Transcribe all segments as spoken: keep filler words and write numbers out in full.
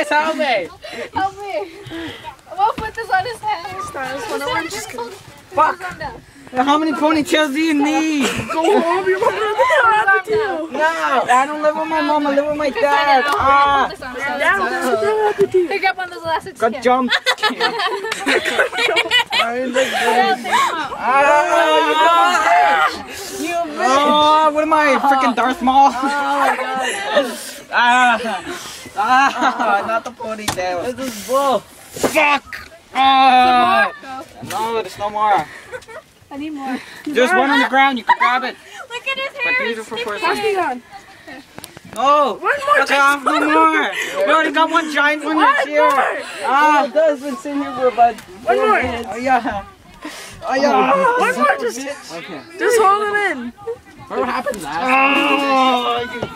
Guys, help me! Help me! We'll put this on his head. Just Fuck! How many ponytails do you need? Go home, your mom doesn't have to do. No, I don't live with my mom, I live with my dad. Ah! Pick up on those elastic Got jumped. Oh, what am I? Freaking Darth Maul? Ah! Ah! Not the ponytail. This is bull. Fuck! Ah! No, there's no more. I need more. There's one on the ground, you can grab it. Look at his But hair. these are for first Pass time. me on. No! One more. Fuck off, no more! We already got one giant one that's One here. more. Ah! It does been sitting here for about One more! Oh yeah! Oh yeah! One more, just, Okay. just hold it in. What happened last? Oh, you...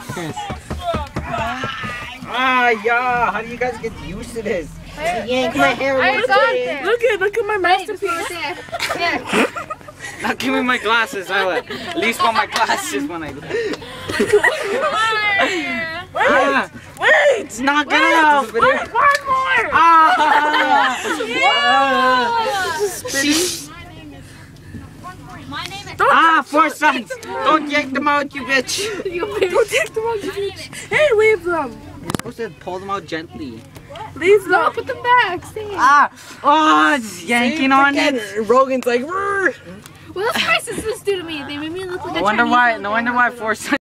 Ah, yeah! How do you guys get used to this? Yank my hair. I got it. Look at, look at my masterpiece. Yeah. Now give me my glasses. I will at least want my glasses when I. Ah, Wait, it's not gonna help. wait, one more. Ah! My name is Ah, four sons! Don't yank them out, you bitch! Don't take them out, you bitch. Hey, leave them. You're supposed to pull them out gently. Leave them. No, put them back. Stay. Ah! Oh, it's yanking on it. Rogan's like, "Rrr." What else racist this do to me? They made me look like a No wonder Chinese why. little No wonder girl. why four sons.